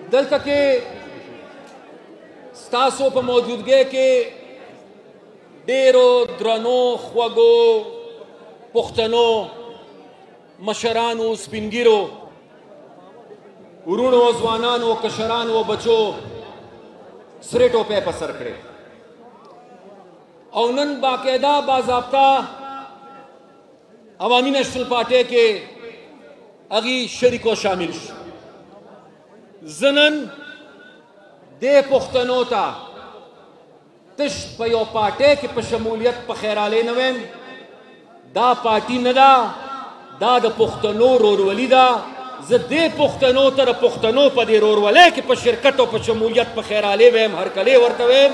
دلته کې ستاسو په موجودګۍ کې ډېرو درنو خوږو پښتنو مشرانو سپینګیرو ورونو ځوانانو کشرانو بچو سرې ټوپۍ په سر کړې او نن باقاعده باضابطه عوامي نیشنل پارټۍ کې هغې شریک و شامل شو. زه نن دې پښتنو ته تش په یو پارټۍ کې په شمولیت په خیرالۍ نه ویم. دا پارټي نه ده، دا د پښتنو رورولي ده. زه دې پښتنو ته د پښتنو په دې رورولۍ کې په شرکت او په شمولیت په خیرالۍ ویم، هرکلی ورته ویم.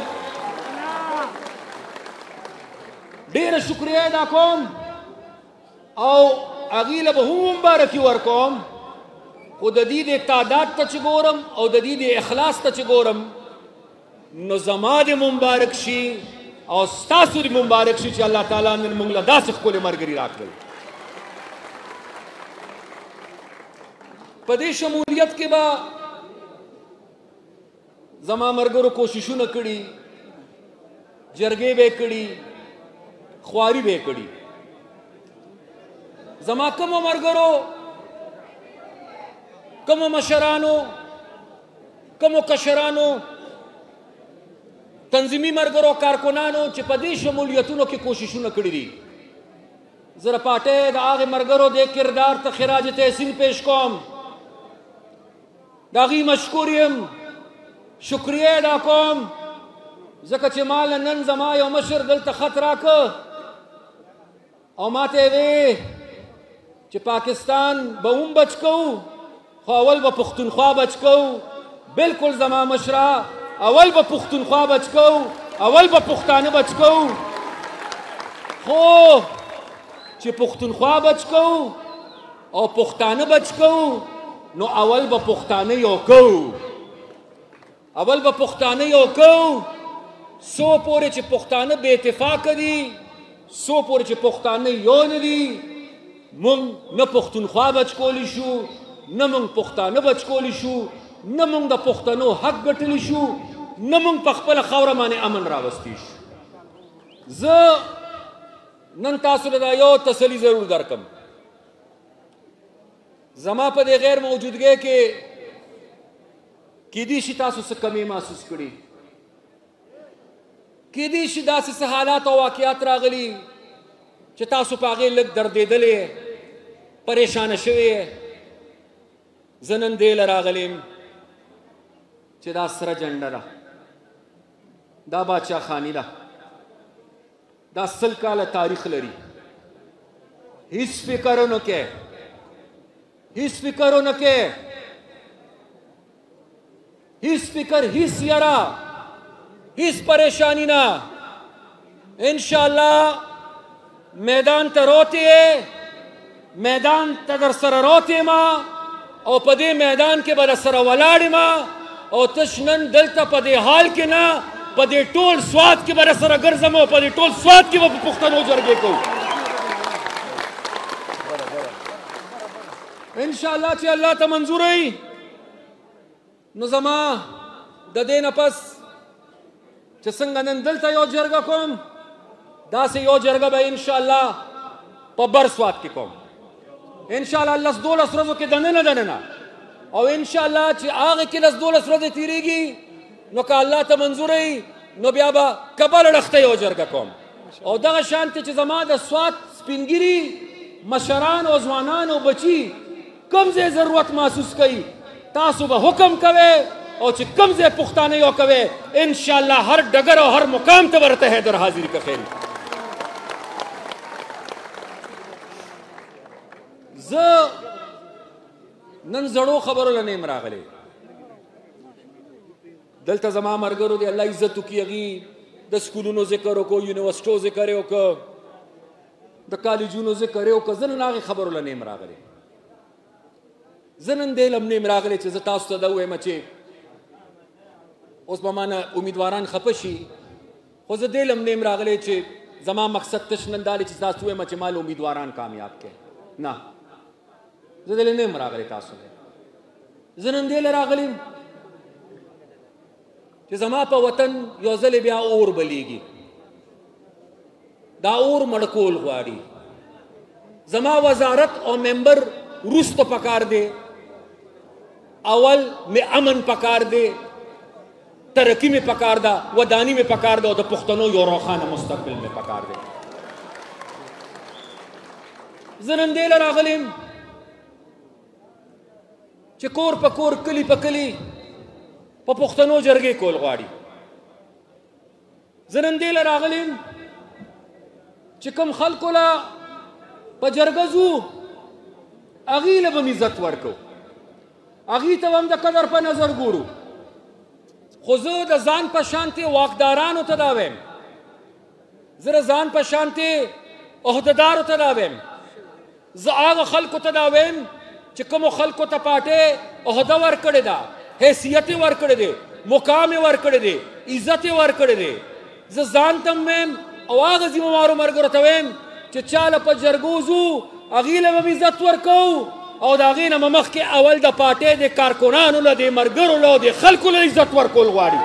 ډېره شکریه ادا کوم او هغې له به هم مبارکي ورکوم، خو د دې د تعداد ته چې ګورم او د دې د اخلاص ته چې ګورم نو زما دې مبارک شي او ستاسو دې مبارک شي چې الله تعالی نن موږ له داسې ښکلې ملګري راکړل. په دې شمولیت کې به زما ملګرو کوششونه کړي، جرګې به یې کړي، خواري به یې کړي. زما کومو ملګرو، کومو مشرانو، کومو کشرانو، تنظیمي ملګرو، کارکنانو چې په دې شمولیتونو کې کوششونه کړي دي، زه د پارټۍ د هغې ملګرو دې کردار ته خراج تحسین پیش کوم، د هغې مشکور یم، شکریه ادا کوم، ځکه چې ما نن زما یو مشر دلته خط راکه او ما ته یې وې چې پاکستان به هم بچ کوو خو اول به پښتونخوا بچ کوو. بلکل زما مشره، اول به پښتونخوا بچ کوو، اول به پښتانه بچ کوو. خو چې پښتونخوا بچ کوو او پښتانه بچ کوو نو اول به پښتانه یو کوو، اول به پښتانه یو کوو. څو پورې چې پښتانه بې اتفاقه دي، څو پورې چې پښتانه یو نه دي، موږ نه پښتونخوا بچ کولی شو، نه موږ پښتانه بچ کولی شو، نه موږ د پښتنو حق ګټلی شو، نه موږ په خپله خاوره باندې امن راوستی شو. زه نن تاسو له دا یو تسلي ضرور درکم، زما په دې غیر موجودګۍ کې کیدای شي تاسو څه کمی محسوس کړي، کیدای شي داسې څه حالات او واقعات راغلي چې تاسو په هغې لږ دردېدلې، پریشانه شوې. زه نن دې له راغلی یم چې دا سره جنډه ده، دا باچا خاني ده، دا 100 کاله تاریخ لري. هیڅ فکر ونه کې، هیڅ فکر ونه کې، هیڅ فکر، هیڅ یاره، هیڅ پریشانی نه. انشاءالله میدان ته روتی یې، میدان ته در سره روتی ما او په دې میدان کې به در سره ولاړ ما او تش نن دلته په دې حال کې نه، په دې ټول سوات کې به در سره ګرځم او په دې ټول سوات کې به په پښتنو جرګې کوو انشاءالله چې الله ته منظور وي. نو زما د دې نه پس چې څنګه نن دلته یو جرګه کوم، داسې یو جرګه به انشاءالله په بر سوات کې کوم انشاءالله 10-12 ورځو کې دننه او انشاءالله چې هغه کې 10-12 ورځې تېرېږي نو که الله ته منظور وي نو بیا به کبل ډخته یو جرګه کوم. او دغه شانتې چې زما د سوات سپینګیري مشران او ځوانان او بچي کوم ځای ضرورت محسوس کوي تاسو به حکم کوئ او چې کوم ځای پښتانه یو کوئ انشاءالله هر ډګر او هر مقام ته ورته حیدر حاضري که خیر. زه نن زړو خبرو له نیم راغلی، دلته زما ملګرو دی الله عزت وکړي هغې د سکولونو ذکر وکړو، یونیورسټو ذکر یې وکړه، د کالجونو ذکر یې وکړه. زه نن هغې خبرو له نیم راغلی، زه نن دې له نیم راغلی چې زه تاسو ته دا ووایم چې اوس به مانه امیدواران خفه شي، خو زه دې له نیم راغلی چې زما مقصد تش نن دا دی چې تاسو ووایم چې ما له امیدواران کامیاب کړئ. نه، زه دې له نیم راغلی تاسو ته، زه نن دې له راغلی چې زما په وطن یو ځل بیا اور بلیږي، دا اور مړ کول غواړي. زما وزارت او ممبر وروسته پکار دی، اول می امن پکار دی، ترقی میں پکار دا، ودانی میں پکار دا، اور دا پختنو یو روخانه مستقبل میں پکار دی. زنن دی لراغلیم چې کور په کور کلی په کلی په پختنو جرګې کول غواړي. زنن دی لراغلیم چې کوم خلکو لا په جرګه ځو هغې له به م عزت ورکو، هغې ته به هم د قدر په نظر ګورو. خو زه د ځان په شانتې واکدارانو ته دا ویم، زه د ځان په شانتې عهدهدارو ته دا ویم، زه هغه خلکو ته دا ویم چې کومو خلکو ته پارټۍ عهده ورکړې ده، حیثیت یې ورکړی دی، مقام یې ورکړی دی، عزت یې ورکړی دی. زه ځان ته ویم او هغه ذمهوارو ملګرو ته ویم چې چا له په جرګو ځو هغې له به م عزت ورکوو، او د هغې نه مخکې اول د پارټۍ د کارکنانو له، د ملګرو له، د خلکو له عزت ورکول غواړي.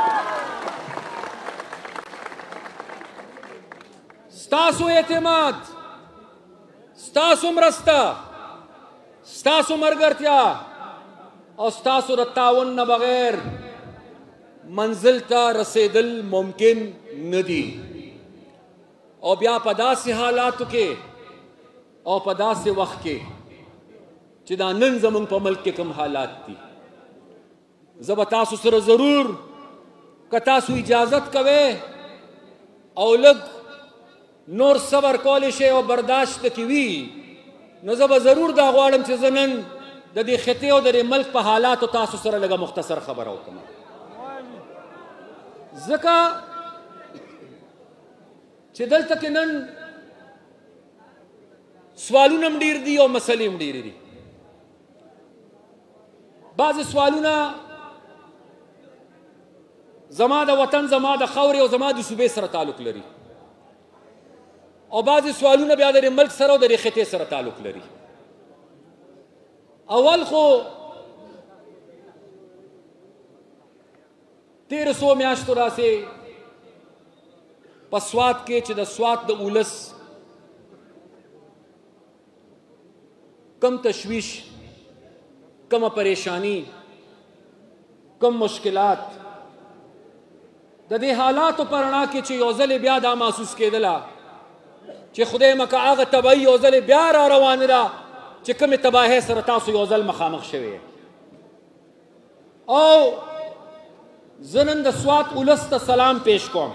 ستاسو اعتماد، ستاسو مرسته، ستاسو ملګرتیا او ستاسو د تعاون نه بغیر منزل ته رسیدل ممکن نه دي. او بیا په داسې حالاتو کې او په داسې وخت کې چې دا نن زمونږ په ملک کې کوم حالات دي، زه به تاسو سره ضرور که تاسو اجازت کوئ او لږ نور صبر کولی شئ او برداشت کې وي، نو زه به ضرور دا غواړم چې زه نن د دې خطې او د دې ملک په حالاتو تاسو سره لږه مختصر خبره وکړم. ځکه چې دلته کې نن سوالونه هم ډېر دي او مسلې هم ډېرې دي. بعضې سوالونه زما د وطن، زما د خاورې او زما د صوبې سره تعلق لري، او بعضې سوالونه بیا د دې ملک سره او د دې خطې سره تعلق لري. اول خو تیرو څو میاشتو راسې په سوات کې چې د سوات د اولس کم تشویش، کم پریشانی، کم مشکلات، د دې حالاتو په رڼا کې چې یو ځل بیا دا محسوس کېدله چې خدای مکه هغه تباهي یو ځل بیا را روانه ده چې کومې تباهۍ سره تاسو یو ځل مخامخ شوي. او زه نن د سوات اولس ته سلام پیش کوم،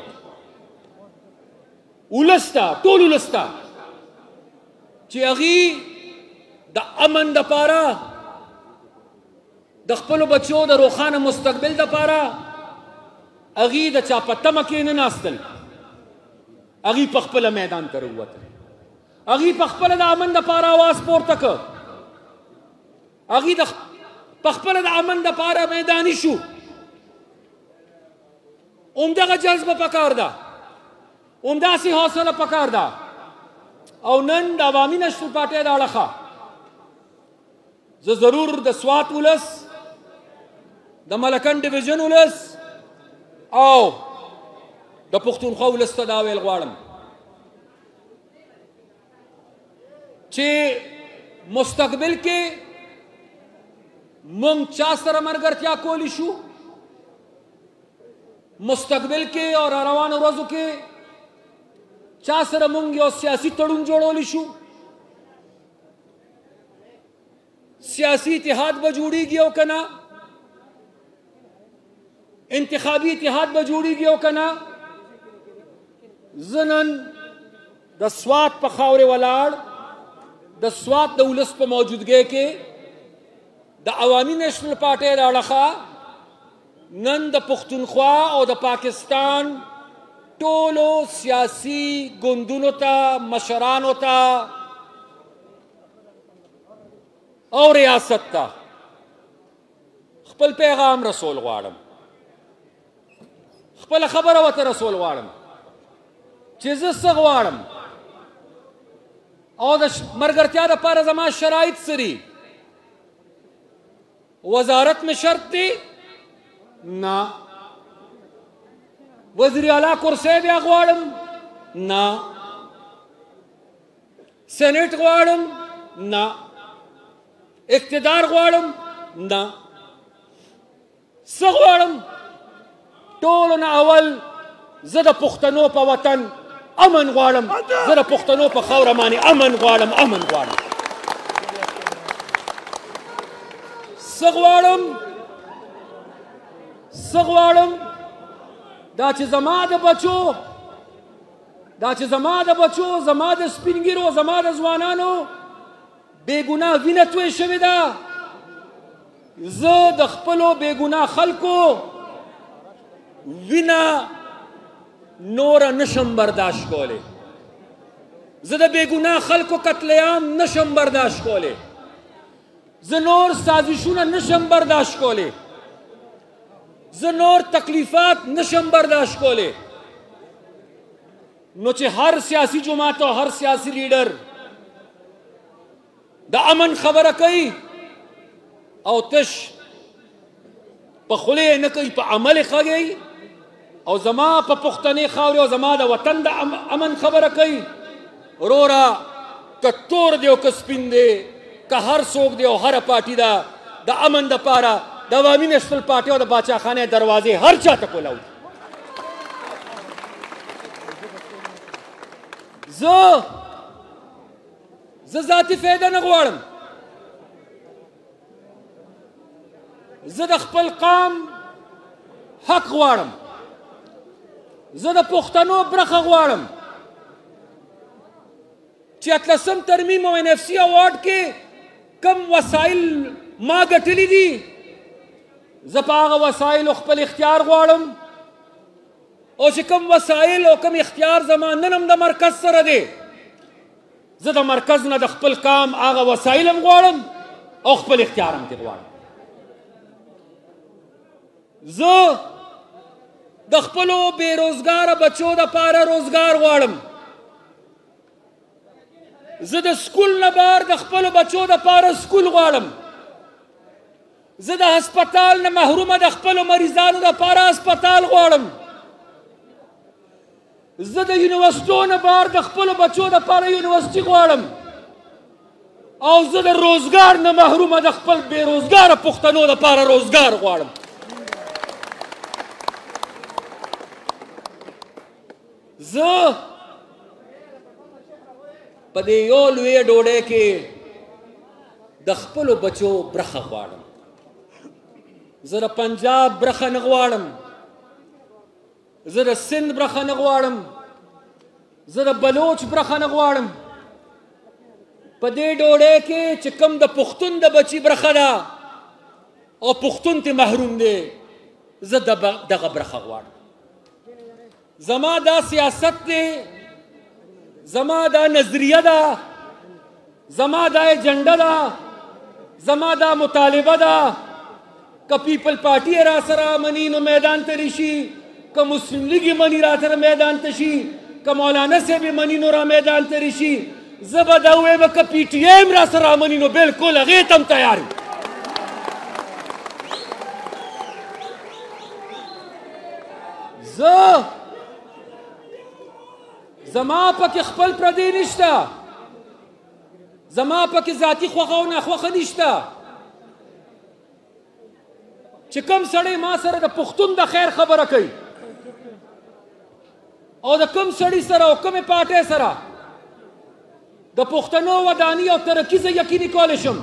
اولس ته، ټول اولس ته، چې هغې د امن دپاره، د خپلو بچو د روښانه مستقبل دپاره هغې د چا په تمه کې نه ناستل، هغې په خپله میدان ته راووتل، هغې په خپله د امن دپاره اواز پورته کړ، هغې په خپله د امن دپاره میداني شو. همدغه جذبه پکار ده، همداسې حوصله پکار ده. او نن د عوامي نشرل پارټۍ د اړخه زه ضرور د سوات ولس، د ملکن ډیویژن ولس او د پښتونخوا ولس ته دا ویل غواړم چې مستقبل کې مونږ چا سره ملګرتیا کولی شو، مستقبل کې او را روانو ورځو کې چا سره مونږ یو سیاسي تړون جوړولی شو، سیاسي اتحاد به جوړیږي او که نه، انتخابي اتحاد به جوړیږي او که نه. زه نن د سوات په خاورې ولاړ، د سوات د ولس په موجودګۍ کې د عوامي نیشنل پارټۍ د اړخه نن د پښتونخوا او د پاکستان ټولو سیاسي ګوندونو ته، مشرانو ته او ریاست ته خپل پیغام رسول غواړم، خپله خبره ورته رسول غواړم چې زه څه غواړم او د ملګرتیا دپاره زما شرایط څه دي. وزارت مې شرط دی؟ نه. وزیر اعلی کرسی بیا غواړم؟ نه. سینټ غواړم؟ نه. اقتدار غواړم؟ نه. څه غواړم؟ ټولو نه اول زه د پښتنو په وطن امن غواړم. زه د پښتنو په خاوره باندې امن غواړم. امن غواړم. څه غواړم؟ څه غواړم؟ دا چې زما د بچو زما د سپین ږیرو زما د ځوانانو بې ګناه وینه توی شوې ده. زه د خپلو بې ګناه خلکو وینه نوره نشم برداشت کولی. زه د بې ګناه خلکو قتل عام نشم برداشت کولی. زه نور سازشونه نشم برداشت کولی. زه نور تکلیفات نشم برداشت کولی. نو چې هر سیاسی جماعت او هر سیاسی لیډر د امن خبره کوي او تش په خولې نه کوي، په عمل خږي، او زما په پښتنې خاورې او زما د وطن د امن خبره کوي، وروره که تور دی او که سپین دی، که هر څوک دی او هره پارټي ده، د امن دپاره د عوامي نیشنل پارټي او د باچاخانې دروازې هر چا ته کولاو دي. زه ذاتي فایده نه غواړم. زه د خپل قام حق غواړم. زه د پښتنو برخه غواړم چې 18 ترمیم او NFC اوارډ کې کم وسایل ما ګټلي دي، زه په هغه وسایلو خپل اختیار غواړم، او چې کم وسایل او کم اختیار زما نن هم د مرکز سره دی، زه د مرکز نه د خپل کام هغه وسایل هم غواړم او خپل اختیار هم ترې غواړم. زه د خپلو بېروزګاره بچو دپاره روزګار غواړم. زه د سکول نه بهر د خپلو بچو دپاره سکول غواړم. زه د هسپتال نه محرومه د خپلو مریضانو دپاره هسپتال غواړم. زه د یونیورسټو نه بهر د خپلو بچو دپاره یونیورسټي غواړم. او زه د روزګار نه محرومه د خپل بېروزګاره پښتنو دپاره روزګار غواړم. زه په دې یو لویه ډوډۍ کې د خپلو بچو برخه غواړم. زه د پنجاب برخه نه غواړم. زه د سند برخه نه غواړم. زه د بلوچ برخه نه غواړم. په دې ډوډۍ کې چې کوم د پښتون د بچي برخه ده او پښتون ته محروم دی، زه دغه برخه غواړم. زما دا سیاست دی، زما دا نظریه ده، زما دا ایجنډه ده، زما دا مطالبه ده. که پیپل پارټي را سره مني نو میدان ته رشي، که مسلم لیګ مني را سره میدان ته شي، که مولانا صاحب مني نو را میدان ته رشي. زه به دا ووایم که PTM را سره مني نو بلکل هغې ته هم تیار یم. زما پکې خپل پردی نشته. زما پکې ذاتي خوښه او ناخوښه نشته. چې کوم سړی ما سره د پښتون د خیر خبره کوي او د کوم سړي سره او کومې پارټۍ سره د پښتنو وداني او ترقي زه یقیني کولی شم،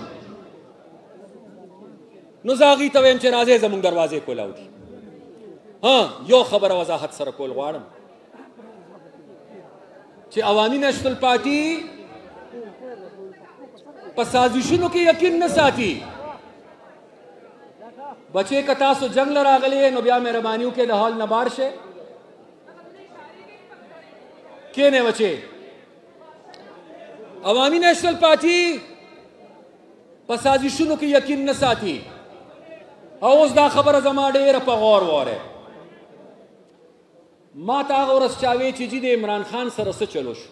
نو زه هغوی ته وایم چې راځئ زموږ دروازې کولاو دي. یو خبره وضاحت سره کول غواړم چې عوامي نیشنل پارټي په سازشونو کې یقین نه ساتي. بچې که تاسو جنګ له راغلي نو بیا مهرباني وکړئ د هال نه بار شئ. کښېنئ بچې. عوامي نیشنل پارټي په سازشونو کې یقین نه ساتي. او اوس دا خبره زما ډېره په غور واورئ. ما ته هغه ورځ چا وی چې جي د عمران خان سره څه چلو شو.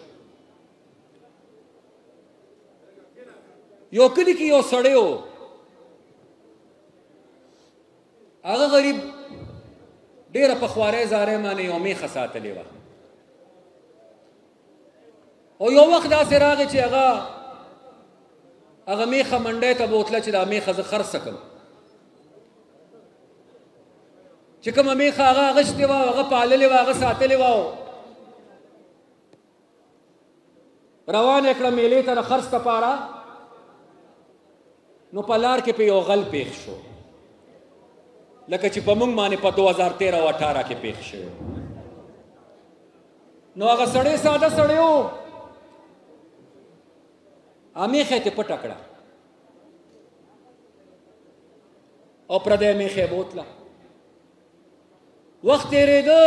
یو کلي کې یو سړی و، هغه غریب ډېره په خوارۍ زارۍ باندې یو میخه ساتلې وه او یو وخت داسې راغی چې هغه میخه منډی ته بوتله چې دا میخه زه خرڅه کړم چې کومه میخه هغه اغشتې وه هغه پاللې وه هغه ساتلې وه روانه کړه میلې ته د خرڅ دپاره نو په لار کې په یو غل پیښ شو لکه چې په موږ باندې په 2013 او 18 کې پیښ شوی نو هغه سړی ساده سړی و میخه ته پټه کړه او پردی میخه بوتله وخت تېرېده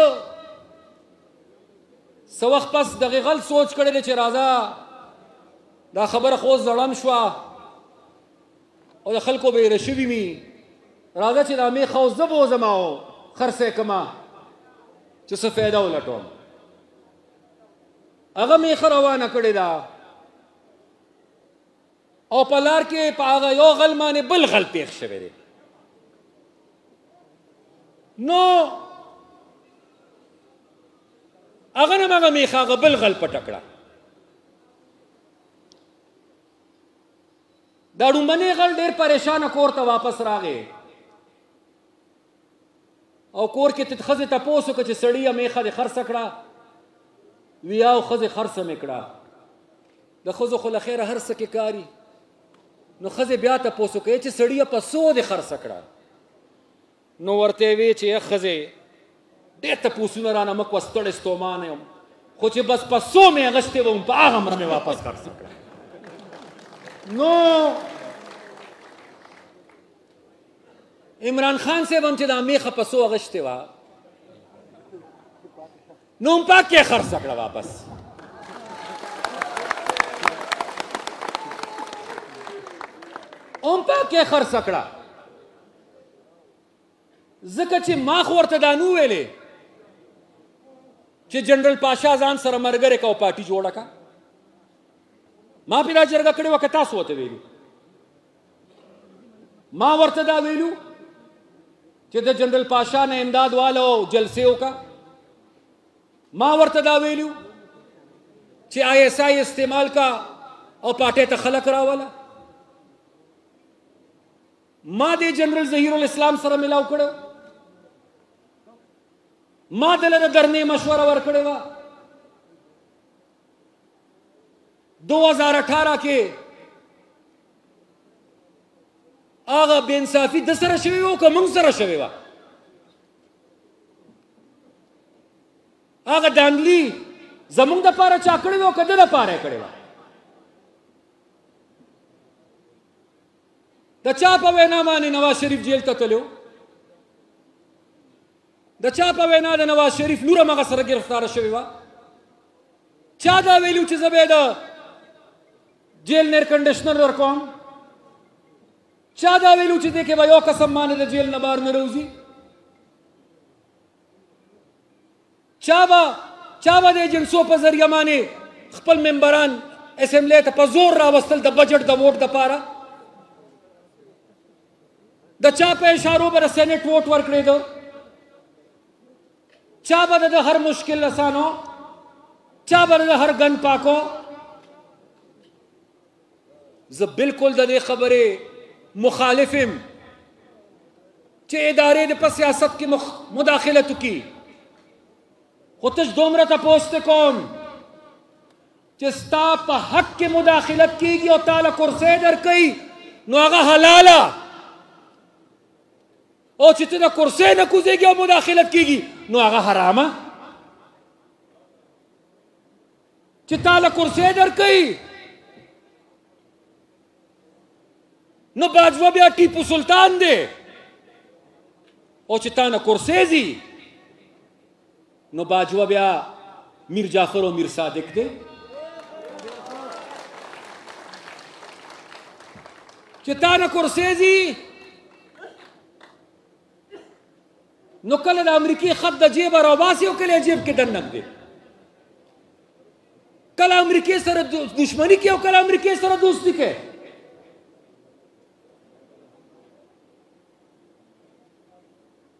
څه وخت پس دغې غل سوچ کړی دی چې راځه دا خبره خو زړم شوه او د خلکو به یې شوي وي راځه چې دا میخه اوس زه بوځم او خرڅه یې کړمه چې څه فایده ولټوم هغه میخه روانه کړې ده او په لار کې په هغه یو غل باندې بل غل پیښ شوی دی نو هغه نه هغه میخه هغه بل غل پټه کړه دا ډومبنی غل ډېر پریشانه کور ته واپس راغی او کور کې ښځې تپوس وکړه چې سړي میخه دې خرڅه کړه وی او ښځې خرڅه مې کړه د ښځو خو له خیره هر څه کې کاري نو ښځې بیا تپوس وکړې چې سړي په څو دې خرڅه کړه نو ورته یې وی چې ښځې ډېر تپوسونه رانه مه کوه ستړی ستومانه یم خو چې بس په څو مې اغشتې وم په هغه مره مې واپس خرڅه کړه نو عمران خان صاحب هم چې دا میخه په څو اغشتې وه نو هم پاک یې خرڅه کړه واپس هم پاک یې خرڅه کړه ځکه چې ما خو ورته دا نو ویلې چې جنرال پاشا ځان سره ملګری که او پارټي جوړه که ما پې دا جرګه کړې وه که تاسو ورته ویلو ما ورته دا ویلو چې د جنرال پاشا نه امداد واله او جلسې وکړه ما ورته دا ویلو چې ISI استعمال کا او پارټۍ ته خلک راوله ما د جنرال ظهیر الاسلام سره ملاو کړو ما دله د درنې مشوره ورکړې وه 2018 کې هغه بې انصافي د سره شوې وه که موږ سره شوې وه هغه دانګلي زموږ دپاره چا کړې وه او که ده دپاره یې کړې وه د چا په وینا باندې نواز شریف جیل ته تلو د چا په وینا د نواز شریف لور هم هغه سره ګرفتاره شوې وه چا دا ویلو چې زه به د جیل نیر کنډیشنر ورکوم چا دا ویلو چې دې کې به یو قسم باندې د جیل نه بهر نه راوځي چا به د جلسو په ذریعه باندې خپل ممبران اسمبلی ته په زور راوستل د بجټ د ووټ دپاره د چا په اشارو به د سینټ ووټ ورکړېده چا به د هر مشکل اسانو چا به د هر ګن پاکو زه بالکل د دې خبرې مخالف یم چې ادارې د په سیاست کې مداخلت وکړي خو تش دومره تپوس ته کوم چې ستا په حق کې مداخلت کېږي او تاله کرسۍ درکوي نو هغه حلاله او چې ته د کرسۍ نه کوزېږي او مداخلت کېږي نو هغه حرامه چې تاله کرسۍ درکوي نو باجوه بیا ټیپو سلطان دی او چې تا نه کرسۍ ځي نو باجوه بیا میر جعفر او میر صادق دی چې تا نه کرسۍ ځي نو کله د امریکې خط د جیبه راوباسي او کله یې جیب کې دننه ږدي کله امریکې سره دشمني کوي او کله امریکې سره دوستي کوي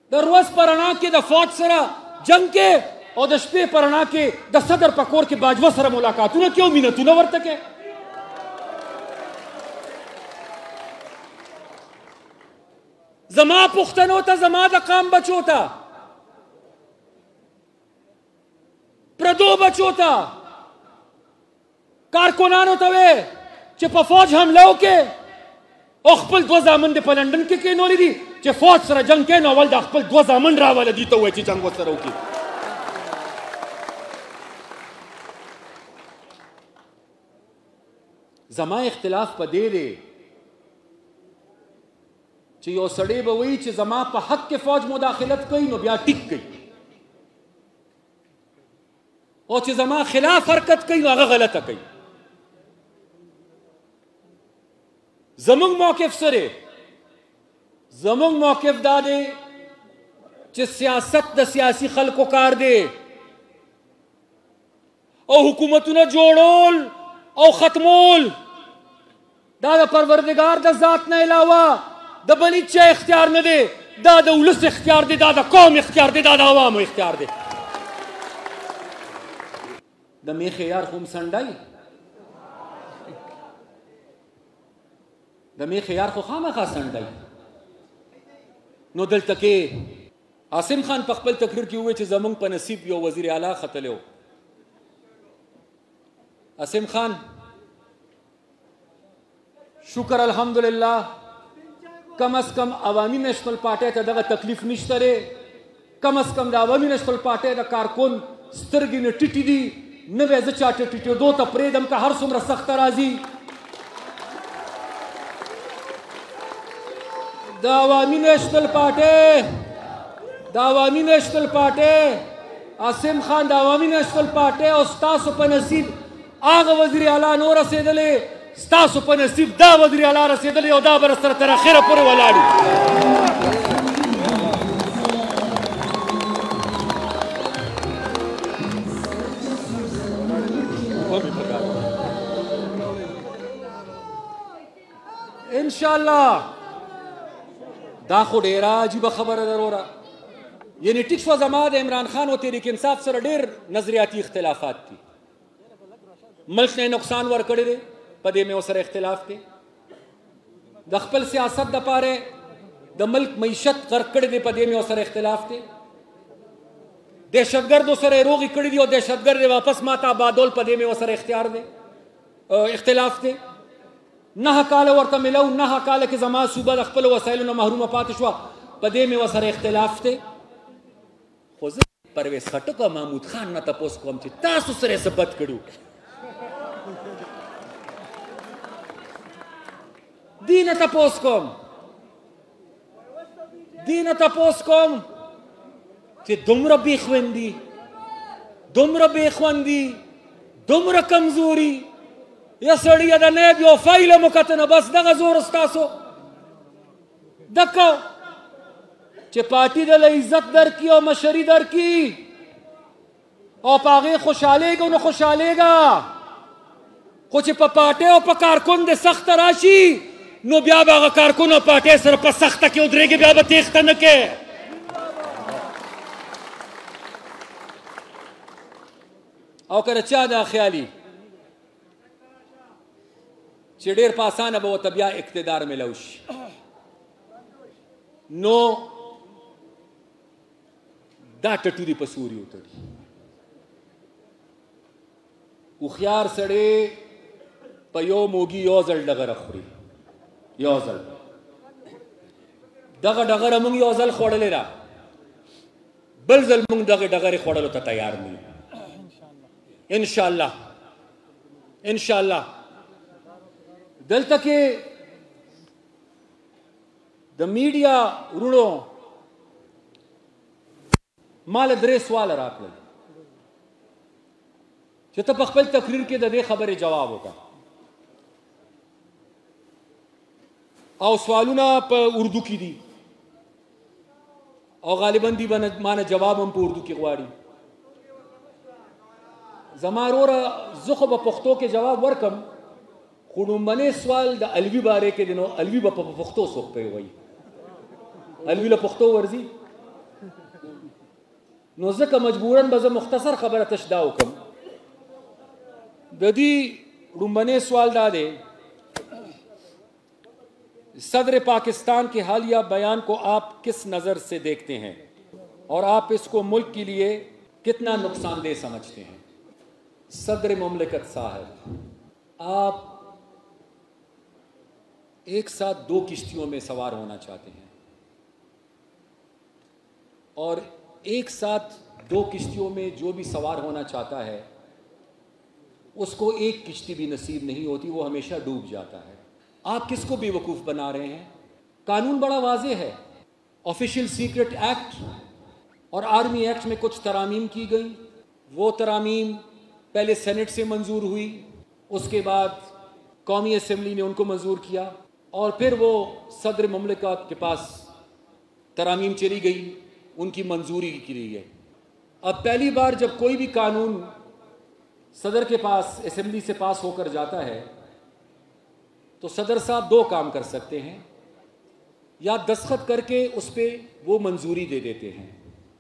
د ورځ په رڼا کې د فوج سره جنگ کې او د شپې په رڼا کې د صدر په کور کې باجوه سره ملاقاتونه کې او مینتونه ورته کې. زما پښتنو ته، زما د قام بچو ته، پردو بچو ته، کارکنانو ته وې چې په فوج حمله وکړي او خپل دوه زامن دې په لندن کې کېنولي دي چې فوج سره جنګ کوي، نو اول د خپل دوه زامن راوله دي ته ووایي چې جنګ ورسره وکړي. زما اختلاف په دې دی چې یو سړی به وایي چې زما په حق کې فوج مداخلت کوي نو بیا ټیک کوي، او چې زما خلاف حرکت کوي نو هغه غلطه کوي. زمونږ موقف سره زمونږ موقف دا دی چې سیاست د سیاسي خلکو کار دی او حکومتونه جوړول او ختمول دا د پروردګار د ذات نه علاوه د بل هیچا اختیار نه دی، دا د ولس اختیار دی، دا د قوم اختیار دی، دا د عوامو اختیار دی. د میخې یار خو هم سنډی، د میخې یار خو خامخا سنډی. نو دلته کې عاصم خان په خپل تقریر کې وویل چې زمونږ په نصیب یو وزیر اعلی ختلی و. عاصم خان شکر الحمدلله کم از کم عوامي نیشنل پارټۍ ته دغه تکلیف نشته دی، کم از کم د عوامي نیشنل پارټۍ د کارکن سترګې نه ټیټې دي، نه به زه چا ټیټېدو ته پرېږدم که هر څومره سخته راځي. د عوامي نیشنل پارټۍ عاصم خان د عوامي نیشنل پارټۍ او ستاسو په نصیب هغه وزیر اعلی نو رسېدلی، ستاسو په نصیب دا وزیر اعلی رسېدلی او دا به سره تر اخره پورې ولاړ وي. انشاءالله دا خو ډیره عجیبه خبره ده وروره، یعنې ټیک شوه زما د عمران خان او تحریک انصاف سره ډېر نظریاتي اختلافات دي، ملک نه نقصان ورکړی دی، په دې مې ورسره اختلاف دی، د خپل سیاست دپاره د ملک معیشت غرق کړی دی، په دې مې ورسره اختلاف دی، دهشتګردو سره یې روغې کړي دي او دهشتګرد یې واپس ماته آبادول، په دې مې ورسره اختلاف دی. 9 کاله ورته ملو، 9 کاله کې زما صوبه د خپلو وسایلو نه محرومه پاتې شوه، په دې مې ورسره اختلاف دی. خو زه پرویز خټک او محمود خان نه تپوس کوم چې تاسو سره یې څه بد کړي، دی نه تپوس کوم چې دومره بېخوندي، دومره کمزوري، یا سړیه د نیب یو فایله مو کتنه بس دغه زور ستاسو دکه چې پارټي دله عزت درکړي او مشري درکړي او په هغې خوشحالېږه او نه خوشحالېږه، خو چې په پارټۍ او په کارکن د سخته راشي نو بیا به هغه کارکن او پارټۍ سره په سخته کې ودرېږي، بیا به تېښته نه کوې. او که د چا دا خیالي چې ډېر په اسانه به ورته بیا اقتدار میلو شي، نو دا ټټوري په سوري وتړي. هوښیار سړی په یو موږي یو ځل ډغره خوري، یو ځل دغه ډغره موږ یو ځل خوړلې ده، بل ځل موږ دغه ډغرې خوړلو ته تیار نه یو. انشاءالله دلته کې د میډیا ورونو مال 3 سوال راکړل چې ته په خپل تقریر کې د دې خبرې جواب وکړه، او سوالونه په اردو کې دي او غالبا دی مانه جواب هم په اردو کې غواړي. زما وروره زه خو په پښتو کې جواب ورکم، خو لومبنی سوال د الوي باره کې دی، نو الوي به په پښتو څوک پرې وایي، الوي له پښتو ورځي नोज़क मजबूरन बज़ मुख्तसर खबर तशदा हुकम ददी रुम्बने सवाल दादे सदर पाकिस्तान के हालिया बयान को आप किस नज़र से देखते हैं और आप इसको मुल्क के लिए कितना नुकसानदेह समझते हैं? सदर मुमलिकत साहब, आप एक साथ दो किश्तियों में सवार होना चाहते हैं और एक साथ दो किश्तियों में जो भी सवार होना चाहता है उसको एक किश्ती भी नसीब नहीं होती, वो हमेशा डूब जाता है। आप किसको बेवकूफ़ बना रहे हैं? कानून बड़ा वाज़ेह है। ऑफिशियल सीक्रेट एक्ट और आर्मी एक्ट में कुछ तरामीम की गई। वो तरामीम पहले सेनेट से मंजूर हुई, उसके बाद कौमी असम्बली ने उनको मंजूर किया और फिर वो सदर मुमलिकत के पास तरामीम चली गई, उनकी मंजूरी की गई है। अब पहली बार जब कोई भी कानून सदर के पास असम्बली से पास होकर जाता है तो सदर साहब दो काम कर सकते हैं, या दस्तखत करके उस पर वो मंजूरी दे देते हैं,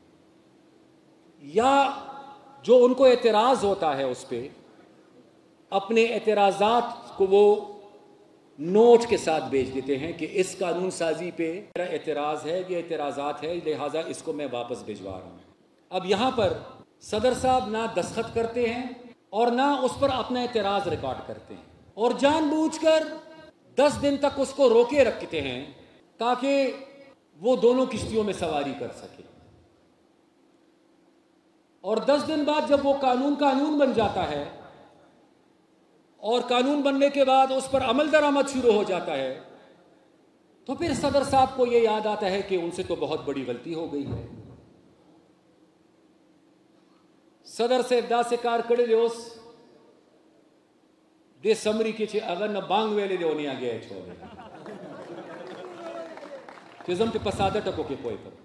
या जो उनको एतराज़ होता है उस पर अपने एतराज़ात को वो नोट के साथ भेज देते हैं कि इस कानून साजी पे मेरा एतराज़ है, ये एतराज़ात है, लिहाजा इसको मैं वापस भिजवा रहा हूँ। अब यहाँ पर सदर साहब ना दस्तखत करते हैं और ना उस पर अपना एतराज़ रिकॉर्ड करते हैं और जानबूझकर 10 दिन तक उसको रोके रखते हैं ताकि वो दोनों किश्तियों में सवारी कर सके। और 10 दिन बाद जब वो कानून बन जाता है और कानून बनने के बाद उस पर अमल दरामद शुरू हो जाता है तो फिर सदर साहब को ये याद आता है कि उनसे तो बहुत बड़ी गलती हो गई है। सदर से दा से कार कड़े लियोस दे समरी के छे अगर न बांग वेले दे ओनिया गया छोड़े किस्म के पसादा टको के पोए पर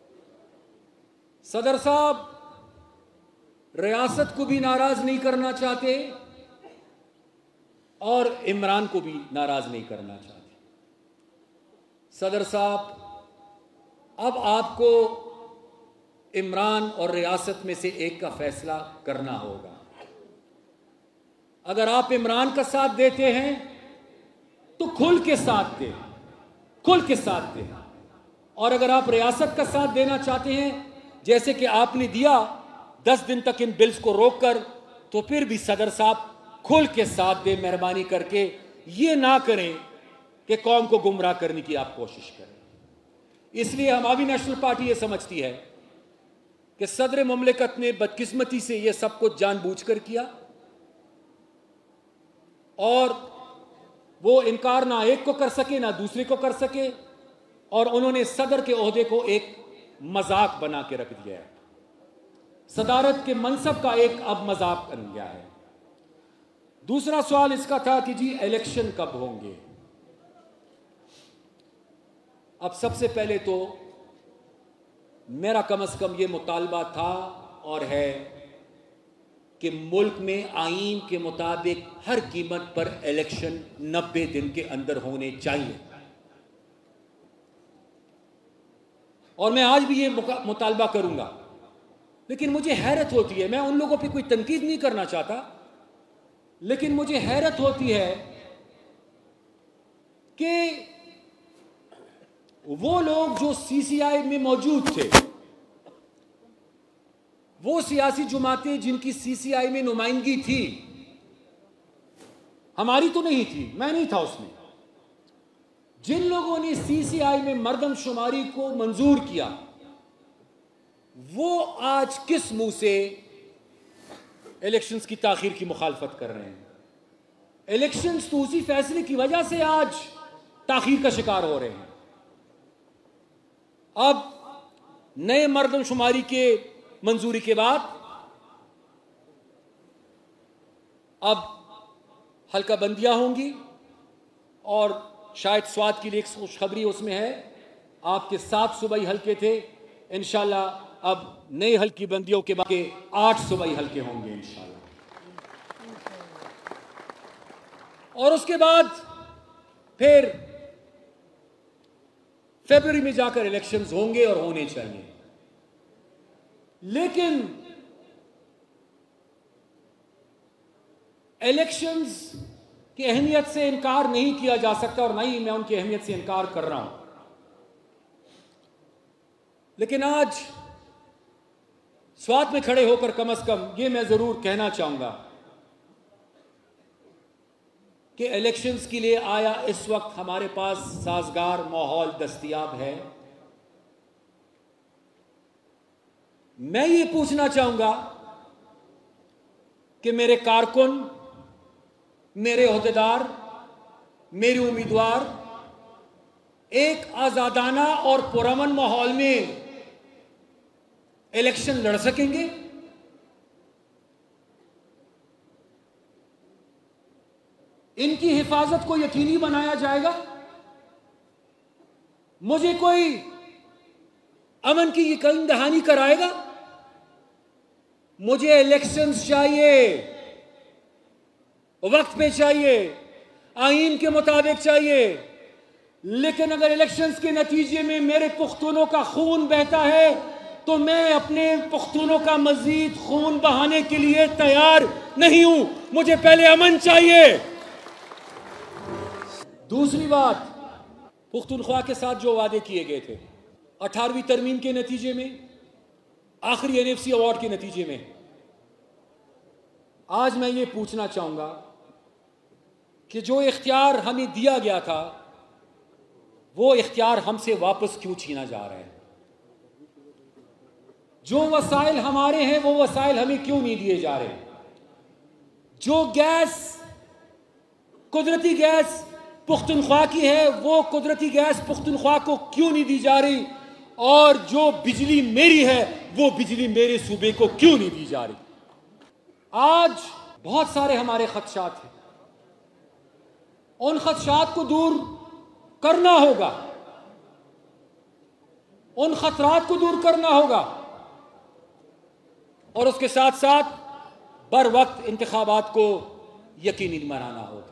सदर साहब रियासत को भी नाराज नहीं करना चाहते और इमरान को भी नाराज नहीं करना चाहते। सदर साहब, अब आपको इमरान और रियासत में से एक का फैसला करना होगा। अगर आप इमरान का साथ देते हैं तो खुल के साथ दें, खुल के साथ दें, और अगर आप रियासत का साथ देना चाहते हैं जैसे कि आपने दिया 10 दिन तक इन बिल्स को रोककर, तो फिर भी सदर साहब खुल के साथ दें, मेहरबानी करके ये ना करें कि कौम को गुमराह करने की आप कोशिश करें। इसलिए हमारी नेशनल पार्टी ये समझती है कि सदर मुमलिकत ने बदकिस्मती से ये सब कुछ जानबूझकर किया और वो इनकार ना एक को कर सके ना दूसरे को कर सके, और उन्होंने सदर के ओहदे को एक मजाक बना के रख दिया है। सदारत के मनसब का एक अब मजाक बन गया है। दूसरा सवाल इसका था कि जी इलेक्शन कब होंगे। अब सबसे पहले तो मेरा कम से कम ये मुतालबा था और है कि मुल्क में आईन के मुताबिक हर कीमत पर इलेक्शन 90 दिन के अंदर होने चाहिए, और मैं आज भी ये मुतालबा करूंगा। लेकिन मुझे हैरत होती है, मैं उन लोगों पे कोई तनकीद नहीं करना चाहता, लेकिन मुझे हैरत होती है कि वो लोग जो सीसीआई में मौजूद थे, वो सियासी जमातें जिनकी सीसीआई में नुमाइंदगी थी, हमारी तो नहीं थी, मैं नहीं था उसमें, जिन लोगों ने सीसीआई में मर्दमशुमारी को मंजूर किया, वो आज किस मुंह से इलेक्शंस की ताखीर की मुखालफत कर रहे हैं? इलेक्शंस तो उसी फैसले की वजह से आज ताखीर का शिकार हो रहे हैं। अब नए मर्दमशुमारी के मंजूरी के बाद अब हल्का बंदियां होंगी, और शायद स्वाद के लिए एक खुशखबरी उसमें है, आपके 7 सूबाई हल्के थे, इंशाल्लाह अब नई हल्की बंदियों के बाद 8 सूबाई हल्के होंगे इंशाल्लाह, और उसके बाद फिर फरवरी में जाकर इलेक्शंस होंगे और होने चाहिए। लेकिन इलेक्शंस की अहमियत से इनकार नहीं किया जा सकता और ना ही मैं उनकी अहमियत से इनकार कर रहा हूं। लेकिन आज स्वाद में खड़े होकर कम से कम ये मैं जरूर कहना चाहूंगा कि इलेक्शंस के लिए आया इस वक्त हमारे पास साजगार माहौल दस्तयाब है। मैं ये पूछना चाहूंगा कि मेरे कारकुन, मेरे ओहदेदार, मेरे उम्मीदवार एक आजादाना और पुरअमन माहौल में इलेक्शन लड़ सकेंगे? इनकी हिफाजत को यकीनी बनाया जाएगा? मुझे कोई अमन की यकीन दहानी कराएगा? मुझे इलेक्शंस चाहिए, वक्त पे चाहिए, आईन के मुताबिक चाहिए। लेकिन अगर इलेक्शंस के नतीजे में मेरे पुख्तूनों का खून बहता है तो मैं अपने पुख्तूनों का मजीद खून बहाने के लिए तैयार नहीं हूं। मुझे पहले अमन चाहिए। दूसरी बात, पुख्तूनख्वा के साथ जो वादे किए गए थे 18वीं तरमीम के नतीजे में, आखिरी NFC अवार्ड के नतीजे में, आज मैं ये पूछना चाहूंगा कि जो इख्तियार हमें दिया गया था वो इख्तियार हमसे वापस क्यों छीना जा रहा है? जो वसाइल हमारे हैं वो वसाइल हमें क्यों नहीं दिए जा रहे? जो गैस, कुदरती गैस पुख्तूनख्वा की है वो कुदरती गैस पुख्तूनख्वा को क्यों नहीं दी जा रही? और जो बिजली मेरी है वो बिजली मेरे सूबे को क्यों नहीं दी जा रही? आज बहुत सारे हमारे खदशात हैं, उन खदशात को दूर करना होगा, उन खतरात को दूर करना होगा और उसके साथ साथ बर वक्त इंतखाबात को यकीनी बनाना होगा।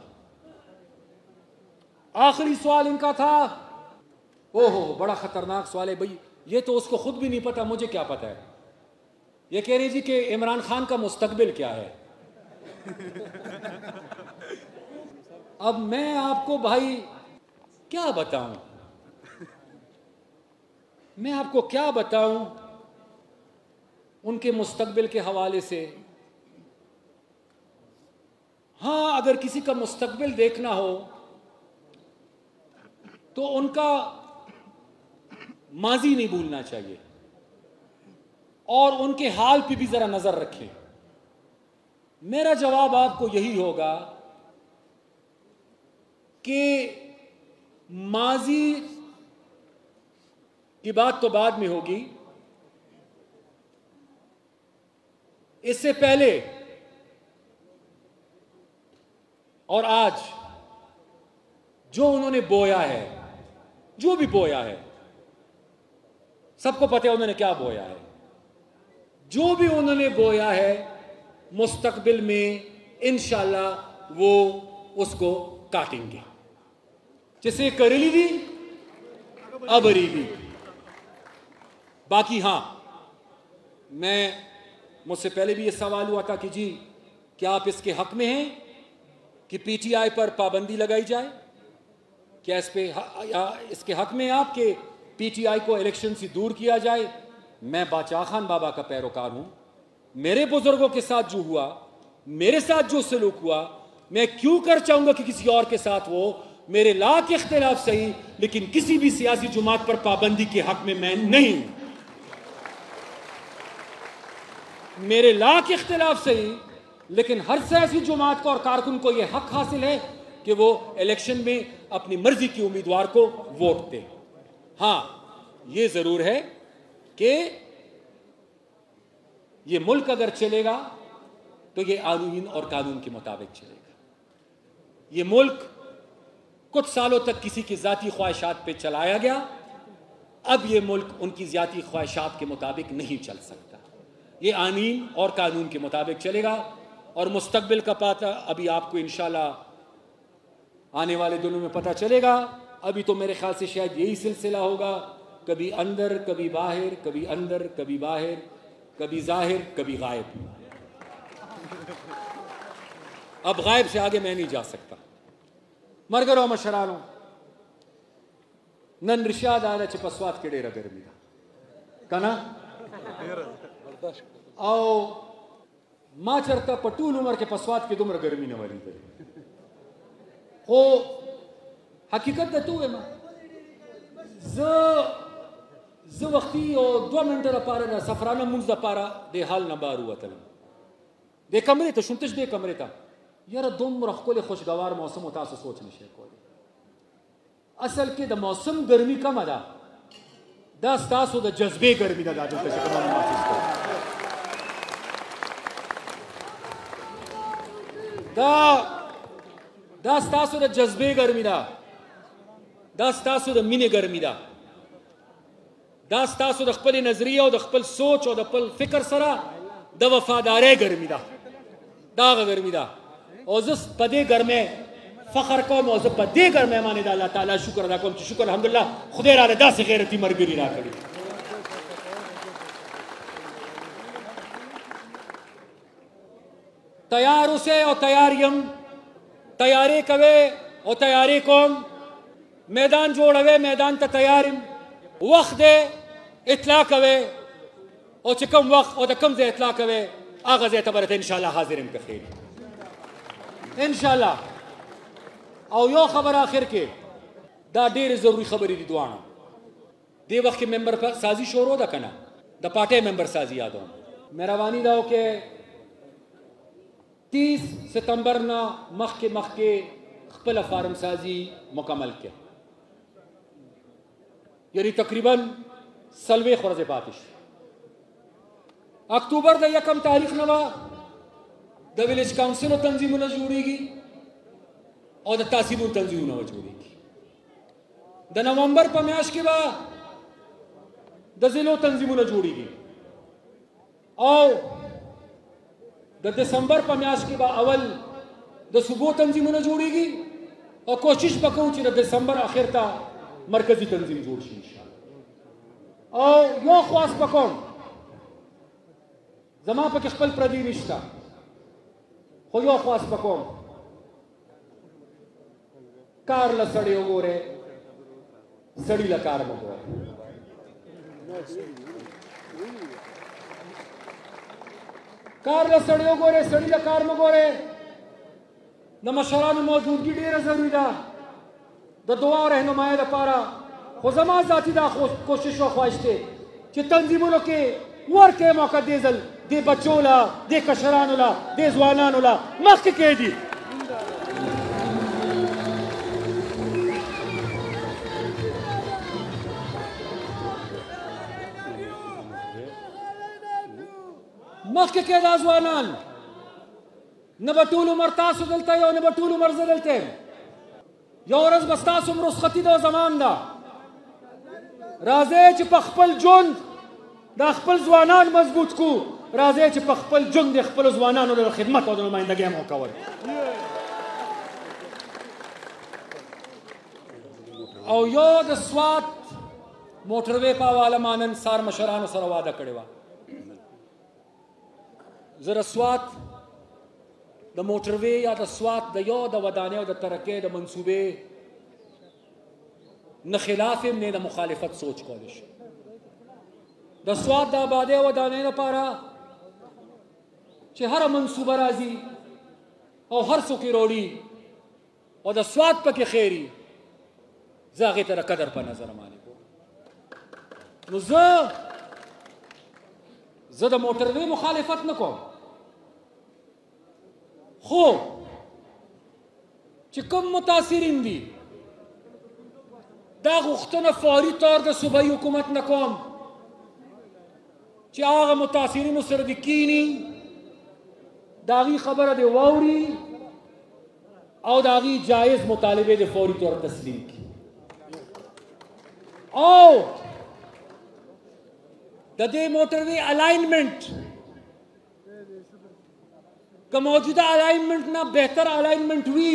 आखिरी सवाल इनका था, ओहो बड़ा खतरनाक सवाल है भाई, ये तो उसको खुद भी नहीं पता, मुझे क्या पता है। ये कह रही जी कि इमरान खान का मुस्तकबिल क्या है। अब मैं आपको भाई क्या बताऊं, मैं आपको क्या बताऊं उनके मुस्तकबिल के हवाले से। हां, अगर किसी का मुस्तकबिल देखना हो तो उनका माजी नहीं भूलना चाहिए और उनके हाल पे भी जरा नजर रखें। मेरा जवाब आपको यही होगा कि माजी की बात तो बाद में होगी, इससे पहले और आज जो उन्होंने बोया है, जो भी बोया है, सबको पता है उन्होंने क्या बोया है। जो भी उन्होंने बोया है मुस्तकबिल में इंशाअल्लाह वो उसको काटेंगे। जैसे करेली दी अबरी दी। बाकी हां, मुझसे पहले भी ये सवाल हुआ था कि जी क्या आप इसके हक में हैं कि PTI पर पाबंदी लगाई जाए? क्या इसके हक में आप कि PTI को इलेक्शन से दूर किया जाए? मैं बादशाह खान बाबा का पैरोकार हूं। मेरे बुजुर्गों के साथ जो हुआ, मेरे साथ जो सलूक हुआ, मैं क्यों कर चाहूंगा कि किसी और के साथ हो? मेरे लाख इख्तिलाफ सही, लेकिन किसी भी सियासी जुमात पर पाबंदी के हक में मैं नहीं हूं। मेरे लाख इख्तिलाफ सही, लेकिन हर सियासी जुमात को और कारकुन को यह हक हासिल है कि वो इलेक्शन में अपनी मर्जी के उम्मीदवार को वोट दे। हां, ये जरूर है कि ये मुल्क अगर चलेगा तो ये आईन और कानून के मुताबिक चलेगा। ये मुल्क कुछ सालों तक किसी की जाती ख्वाहिशात पे चलाया गया, अब ये मुल्क उनकी जाती ख्वाहिशात के मुताबिक नहीं चल सकता। ये आईन और कानून के मुताबिक चलेगा और मुस्तकबिल का पता अभी आपको इंशाल्लाह आने वाले दिनों में पता चलेगा। अभी तो मेरे ख्याल से शायद यही सिलसिला होगा, कभी अंदर कभी बाहर, कभी अंदर कभी बाहर, कभी जाहिर कभी गायब। अब गायब से आगे मैं नहीं जा सकता। मरगरो मशरानो नन रिशाद आला चे पसवात के डेरा गर्मी दा कना او ما چرته په ټول عمر کې پسوات کې دومره ګرمي نه ولیدلې، خو حقیقت ته وایم زه وختي او 2 منټه لپاره د سفرانه مونځ لپاره د حال نه بار ووتلم، د کمرې ته شوم، تش د کمرې ته یاره دومره ښکلی خوشګوار موسم و تاسو سوچ نشئ کولی. اصل کې د موسم ګرمي کمه ده، دا ستاسو د جذبې ګرمي ده. دا دلته چې کومه محسوس کوئ دا ستاسو د جذبې ګرمي ده، دا ستاسو د مینې ګرمي ده، دا ستاسو د خپل نظریه او د خپل سوچ او د خپل فکر سره د وفادارۍ ګرمي ده، دا هغه ګرمي ده. او زه په دې ګرمۍ فخر کوم او زه په دې ګرمۍ باندې د الله تعالی شکر ادا کوم چې شکر الحمدلله خدای راله داسې غیرتي ملګري راکړي. تیار اوسئ او تیار یم، تیاری کوئ او تیاری کوم، میدان جوړوئ میدان ته تیار یم، وخت دی اطلاع کوئ او چې کوم وخت او د کوم ځای اطلاع کوئ هغه ځای ته به راته انشاءالله حاضر یم که خیر انشاءالله. او یو خبر آخر کې دا ډېرې ضروري خبرې دي دواړه. دې وخت کې ممبر سازي شروع ده که نه، د پارټۍ ممبر سازي یادوم. مهرباني دا وکړئ 30 ستمبر نه مخکې خپله فارم سازي مکمل کړئ، یعنی تقریبا 40 ورځې پاتې شي. اکتوبر د 1 تاریخ نه به د ویلیج کاونسلو تنظیمونه جوړیږي او د تحصیلونو تنظیمونه به جوړیږي. د نومبر په میاشت کې به د ضلعو تنظیمونه جوړیږي او د دسمبر په میاشت کې به اول د صوبو تنظیمونه جوړیږي او کوشش به کوو چې د دسمبر آخر ته مرکزي تنظیم جوړ شي انشاءالله. او یو خواست به کوم، زما پکې خپل پردي نشته، خو یو خواست به کوم، کار له سړی وګورئ، سړي له کار مه ګورئ. کار له سړی وګورئ، سړي له کار مه ګورئ. د مشرانو موجودګي ډېره ضروري ده د دعا او رهنمایۍ لپاره. خو زما ذاتي دا کوشش او خواهش دی چې تنظیمونو کې ورکړئ موقع دې ځل دې بچو له، دې کشرانو له، دې ځوانانو له مخکې کېږي. مخکې کې دا ځوانان نه به ټول عمر تاسو دلته یو، نه به ټول عمر زه دلته یم. یو ورځ به ستاسو هم رخصتي ده او زمان ده. راځئ چې په خپل ژوند دا خپل ځوانان مضبوط کو، راځئ چې په خپل ژوند د خپلو ځوانانو د خدمت او د نمایندګۍ هم وکول. او یو د سوات موټروې په حواله ما نن سهار مشرانو سره واده کړې وه. زه د سوات د موټروې یا د سوات د یو د ودانۍ او د ترقۍ د منصوبې نه خلاف یم نه د مخالفت سوچ کولی شم. د سوات د آبادۍ او ودانۍ لپاره چې هره منصوبه راځي او هر څوک یې راوړي او د سوات پکې خیري، زه هغې ته د قدر په نظر باندې ګورم. نو زه د موټروې مخالفت نه کوم، خو چې کوم متاثرین دي دا غوښتنه فوري طور د صوبایي حکومت نه کوم چې هغه متاثرینو سره دې کینی، د هغې خبره دې واوري او د هغې جایز مطالبې د فوري طور تسلیم کړي. او د دې موټروې الاینمنٹ که موجوده الاینمنٹ نه بهتر الاینمنٹ وي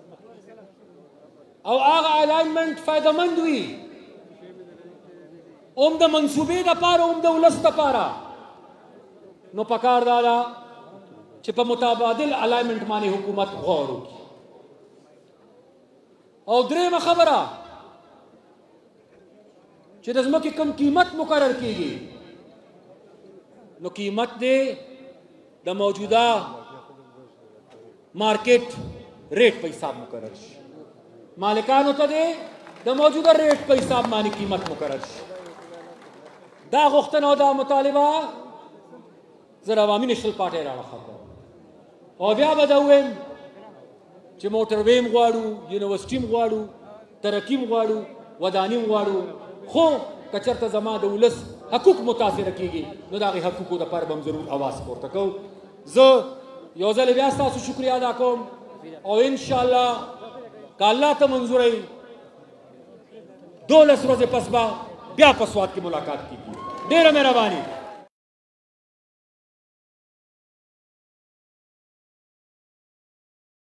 او هغه الاینمنٹ فایده مند وي اوم د منصوبې دپاره اوم د ولس دپاره نو پکار دا ده چې په متبادل الایمنټ باندې حکومت غور وکړي. او درېیمه خبره چې د ځمکې کوم قیمت مقرر کیږي نو قیمت دی د موجوده مارکیټ ریټ په حساب مقرر شي. مالکانو ته دی د موجوده ریټ په حساب باندې قیمت مقرر شي. دا غوښتنه او دا مطالبه زه د عوامي نیشنل پارټۍ راوخه کوم. او بیا به دا ووایم چې موټر ویم غواړو، یونیورسټي هم غواړو، ترقي هم غواړو، وداني هم غواړو، خو که چېرته زما د ولس حقوق متاثره کېږي نو د هغې حقوقو دپاره به هم ضرور اواز پورته کوو. زه یو ځل بیا ستاسو شکریه ادا کوم او انشاءالله که الله ته منظوره وي 12 ورځې پس به بیا په سوات کې ملاقات کېږي. ډېره مهرباني.